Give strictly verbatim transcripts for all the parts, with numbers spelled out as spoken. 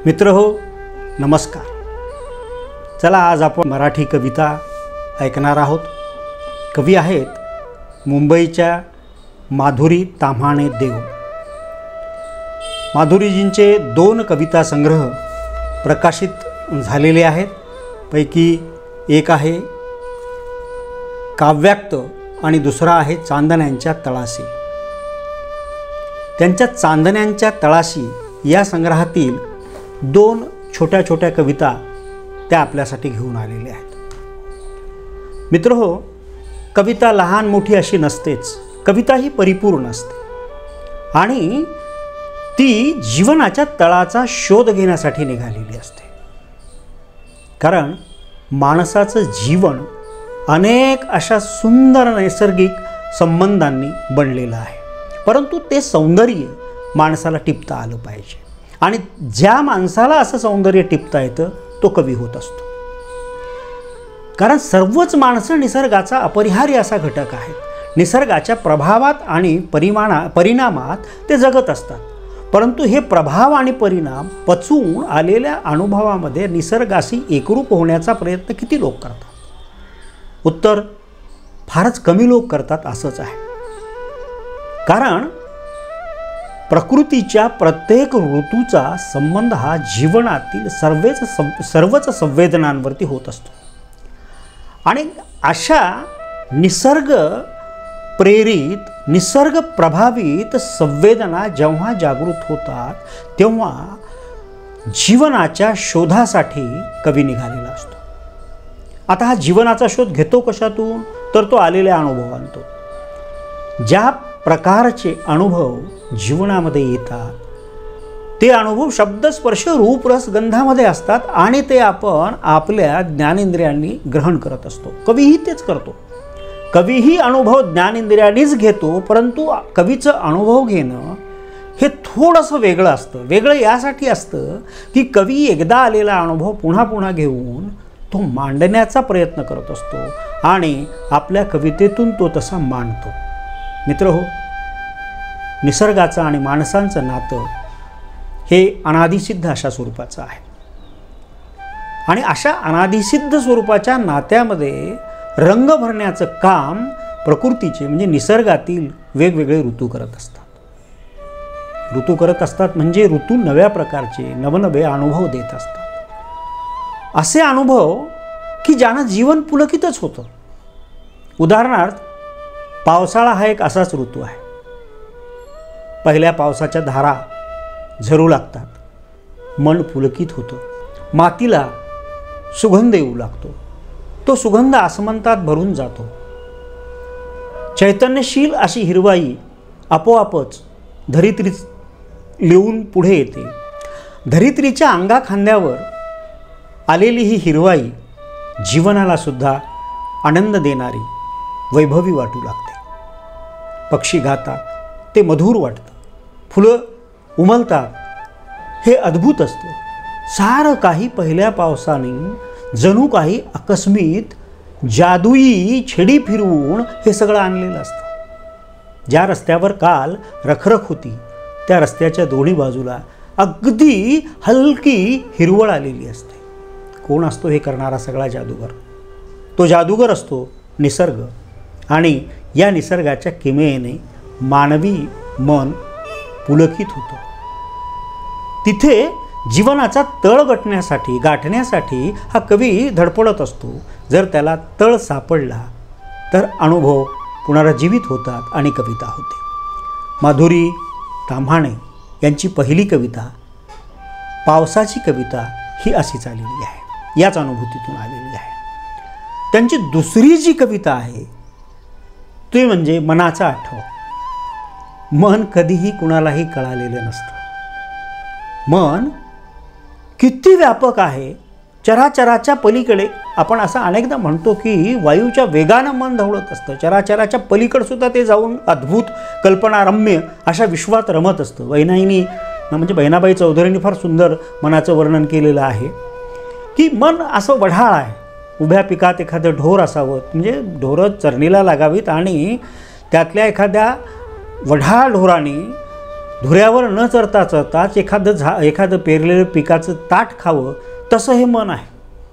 मित्रहो नमस्कार। चला आज आपण मराठी कविता ऐकणार आहोत। कवी आहेत मुंबईच्या माधुरी ताम्हाणे देव। माधुरीजींचे दोन कविता संग्रह प्रकाशित झालेले आहेत। पैकी एक आहे काव्याक्त आणि दुसरा आहे चांदण्यांच्या तळाशी। त्यांच्या चांदण्यांच्या तळाशी या संग्रहातील दोन छोट्या छोट्या कविता त्या आपल्यासाठी घेऊन आलेल्या आहेत। मित्रहो, कविता लहान मोठी अशी नसतेच, कविता ही परिपूर्ण असते आणि ती जीवनाच्या तळाचा शोध घेण्यासाठी निघालेली असते। कारण माणसाचं जीवन अनेक अशा सुंदर नैसर्गिक संबंधांनी बनलेलं आहे, परंतु ते सौंदर्य माणसाला टिपता आलं पाहिजे आणि ज्या माणसाला असं सौंदर्य टिपता येतं तो कवी होत असतो। कारण सर्वच माणसं निसर्गाचा अपरिहार्य असा घटक आहेत। निसर्गाच्या प्रभावात आणि परिमाणा परिणामात ते जगत असतात, परंतु हे प्रभाव आणि परिणाम पचवून आलेल्या अनुभवामध्ये निसर्गाशी एकरूप होण्याचा प्रयत्न किती लोक करतात? उत्तर फारच कमी लोक करतात असंच आहे। कारण प्रकृतीच्या प्रत्येक ऋतूचा संबंध हा जीवनातील सर्वच सर्वच संवेदनांवरती होत असतो आणि अशा निसर्ग प्रेरित निसर्ग प्रभावित संवेदना जेव्हा जागृत होतात तेव्हा जीवनाच्या शोधासाठी कवी निघालेला असतो। आता हा जीवनाचा शोध घेतो कशातून? तर तो आलेल्या अनुभवांतून। ज्या प्रकारचे अनुभव जीवनामध्ये येतात ते अनुभव शब्द स्पर्श रूप रस गंधामध्ये असतात आणि ते आपण आपल्या ज्ञानेंद्रियांनी ग्रहण करत असतो। कवीही तेच करतो। कवीही अनुभव ज्ञानेंद्रियांनीच घेतो, परंतु कवीचं अनुभव घेणं हे थोडंसं वेगळं असतं। वेगळं यासाठी असतं की कवी एकदा आलेला अनुभव पुन्हा पुन्हा घेऊन तो मांडण्याचा प्रयत्न करत असतो आणि आपल्या कवितेतून तो तसा मांडतो। मित्रहो, निसर्गाचं आणि माणसांचं नातं हे अनादिसिद्ध अशा स्वरूपाचं आहे आणि अशा अनादिसिद्ध स्वरूपाच्या नात्यामध्ये रंग भरण्याचं काम प्रकृतीचे म्हणजे निसर्गातील वेगवेगळे ऋतू करत असतात। ऋतू करत असतात म्हणजे ऋतू नव्या प्रकारचे नवनवे अनुभव देत असतात। असे अनुभव की ज्यानं जीवन पुलकितच होतं। उदाहरणार्थ, पावसाळा हा एक असाच ऋतू आहे। पहिल्या पावसाच्या धारा झरू लागतात, मन पुलकित होतं, मातीला सुगंध येऊ लागतो, तो सुगंध आसमंतात भरून जातो। चैतन्यशील अशी हिरवाई आपोआपच धरित्रीत लिहून पुढे येते। धरित्रीच्या अंगाखांद्यावर आलेली ही हिरवाई जीवनाला सुद्धा आनंद देणारी वैभवी वाटू लागते। पक्षी गातात ते मधुर वाटतं, फुलं उमलतात हे अद्भुत असतं। सारं काही पहिल्या पावसाने जणू काही आकस्मित जादुई छडी फिरवून हे सगळं आणलेलं असतं। ज्या रस्त्यावर काल रखरख होती त्या रस्त्याच्या दोन्ही बाजूला अगदी हलकी हिरवळ आलेली असते। कोण असतो हे करणारा सगळा जादूगर? तो जादूगर असतो निसर्ग आणि या निसर्गाच्या किमयेने मानवी मन पुलकित होतं। तिथे जीवनाचा तळ गाठण्यासाठी गाठण्यासाठी हा कवी धडपडत असतो। जर त्याला तळ सापडला तर अनुभव पुनरुज्जीवित होतात आणि कविता होते। माधुरी ताम्हाणे यांची पहिली कविता पावसाची कविता ही अशीच आलेली आहे, याच अनुभूतीतून आलेली आहे। त्यांची दुसरी जी कविता आहे ते म्हणजे मनाचा आठव। मन कधीही कुणालाही कळालेलं नसतं। मन किती व्यापक आहे, चराचराच्या पलीकडे। आपण असं अनेकदा म्हणतो की वायूच्या वेगानं मन धावत असतं, चराचराच्या पलीकडे सुद्धा ते जाऊन अद्भुत कल्पनारम्य अशा विश्वात रमत असतं। वैनाईनी म्हणजे बहिणाबाई चौधरींनी फार सुंदर मनाचं वर्णन केलेलं आहे की मन असं वढाळ आहे। उभ्या पिकात एखादं ढोर असावं, म्हणजे ढोरं चरणीला लागावीत आणि त्यातल्या एखाद्या वढाळ ढोराने धुऱ्यावर न चरता चरताच एखादं झा एखादं पेरलेलं पिकाचं ताट खावं, तसं हे मन आहे.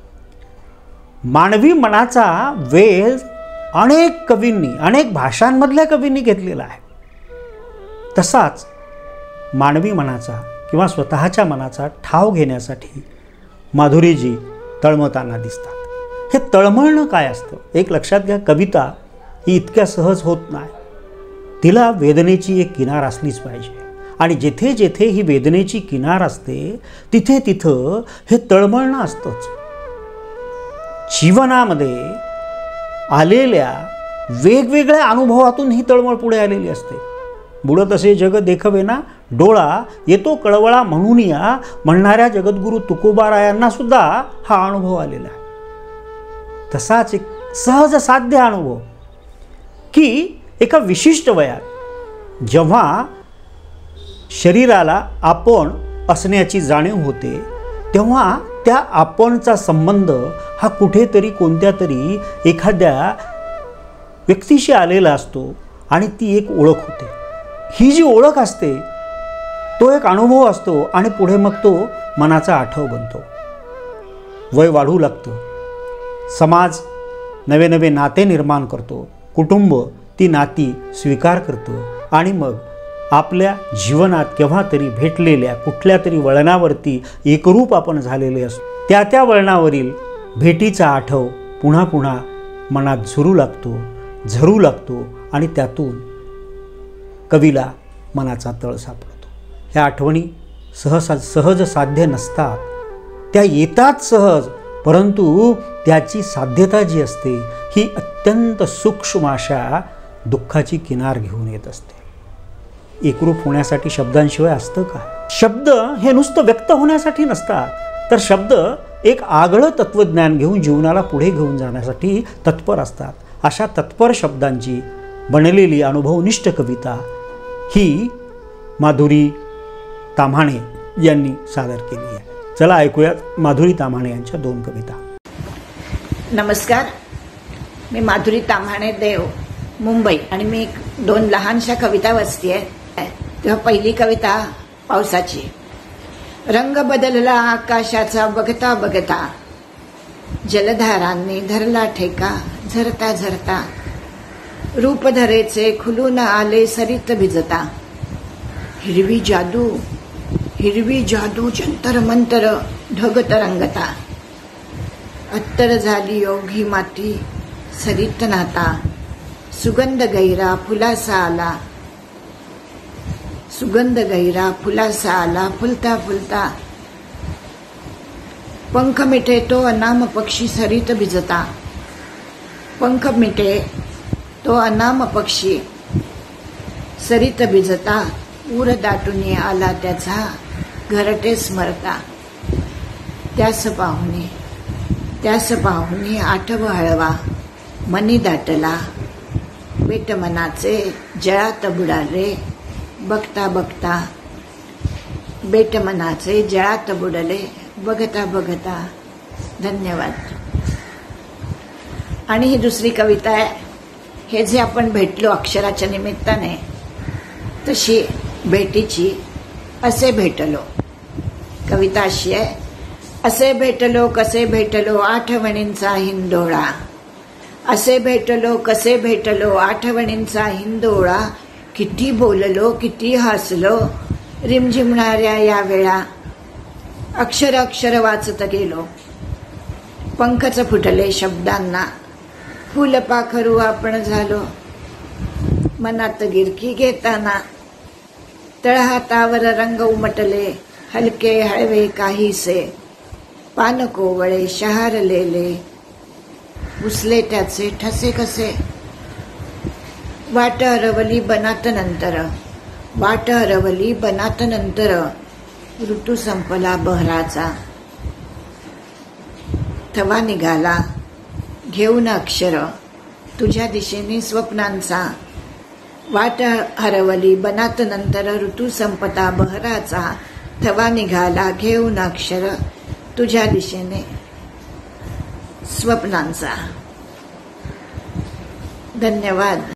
मानवी मनाचा वेध अनेक कवींनी, अनेक भाषांमधल्या कवींनी घेतलेला आहे. तसाच मानवी मनाचा किंवा स्वतःच्या मनाचा ठाव घेण्यासाठी माधुरीजी तळमळताना दिसतात. हे तळमळणं काय असतं? एक लक्षात घ्या, कविता ही इतक्या सहज होत नाही. तिला वेदनेची एक किनार असलीच पाहिजे. आणि जेथे जेथे ही वेदनेची किनार असते तिथे तिथं हे तळमळणं असतंच. जीवनामध्ये आलेल्या वेगवेगळ्या अनुभवातून ही तळमळ पुढे आलेली असते. बुडत असे जग देखवे ना डोळा, येतो कळवळा म्हणून या म्हणणाऱ्या जगद्गुरू तुकोबारायांना सुद्धा हा अनुभव आलेला आहे. तसाच एक सहज साध्य अनुभव की एका विशिष्ट वयात जेव्हा शरीराला आपण असण्याची जाणीव होते, तेव्हा त्या आपणचा संबंध हा कुठेतरी कोणत्या तरी एखाद्या व्यक्तीशी आलेला असतो आणि ती एक ओळख होते. ही जी ओळख असते तो एक अनुभव असतो आणि पुढे मग तो मनाचा आठव बनतो. वय वाढू लागतं, समाज नवे नवे नाते निर्माण करतो, कुटुंब ती नाती स्वीकार करतं आणि मग आपल्या जीवनात केव्हा तरी भेटलेल्या कुठल्या तरी वळणावरती एकरूप आपण झालेले असतो. त्या त्या वळणावरील भेटीचा आठव पुन्हा पुन्हा मनात झुरू लागतो, झरू लागतो आणि त्यातून कवीला मनाचा तळ सापडतो. ह्या आठवणी सहसा सहज साध्य नसतात, त्या येतात सहज, परंतु त्याची साध्यता जी असते ही अत्यंत सूक्ष्म अशा दुःखाची किनार घेऊन येत असते. एकरूप होण्यासाठी शब्दांशिवाय असतं का? शब्द हे नुसतं व्यक्त होण्यासाठी नसतात, तर शब्द एक आगळं तत्त्वज्ञान घेऊन जीवनाला पुढे घेऊन जाण्यासाठी तत्पर असतात. अशा तत्पर शब्दांची बनलेली अनुभवनिष्ठ कविता ही माधुरी ताम्हाणे यांनी सादर केली आहे. चला ऐकूयात माधुरी ताम्हाणे यांच्या दोन कविता. नमस्कार, मी माधुरी ताम्हाणे देव, मुंबई. आणि मी एक दोन लहानशा कविता वाचतेय. तेव्हा पहिली कविता पावसाची. रंग बदलला आकाशाचा बघता बघता, जलधारांनी धरला ठेका झरता झरता, रूप धरेचे खुलून आले सरित भिजता, हिरवी जादू हिरवी जादू जंतर मंतर ढग तरंगता, अत्तर झाली ओघी माती सरित नाता, सुगंध गैरा फुलासा आला सुगंध गैरा फुलासा आला फुलता फुलता, पंख मिटे तो अनाम पक्षी सरित भिजता, पंख मिटे तो अनाम पक्षी सरित भिजता, ऊर दाटून आला त्याचा घरटे स्मरता, त्यास पाहुणे त्यास पाहुणे आठव हळवा मनी दाटला, बेट मनाचे जळात बुडाले बघता बघता, बेट मनाचे जळात बुडले बघता बघता. धन्यवाद. आणि ही दुसरी कविता आहे. हे जे आपण भेटलो अक्षराच्या निमित्ताने, तशी भेटीची असे भेटलो. कविता अशी आहे. असे भेटलो कसे भेटलो आठवणींचा हिंदोळा, असे भेटलो कसे भेटलो आठवणींचा हिंदोळा, किती बोललो किती हसलो रिमझिमणाऱ्या या वेळा, अक्षर अक्षर वाचत गेलो पंखच फुटले शब्दांना, फुलपाखरू आपण झालो मनात गिरकी घेताना, तळहातावर रंग उमटले हलके हळवे काहीसे, पान कोवळे शहारलेले पुसले त्याचे ठसे कसे, वाट हरवली बनात नंतर वाट हरवली बनात नंतर, ऋतू संपला बहराचा थवा निघाला घेऊन अक्षर तुझ्या दिशेने स्वप्नांचा, वाट हरवली बनात नंतर ऋतू संपता बहराचा, थवा निघाला घेऊन अक्षर तुझ्या दिशेने स्वप्नांचा. धन्यवाद.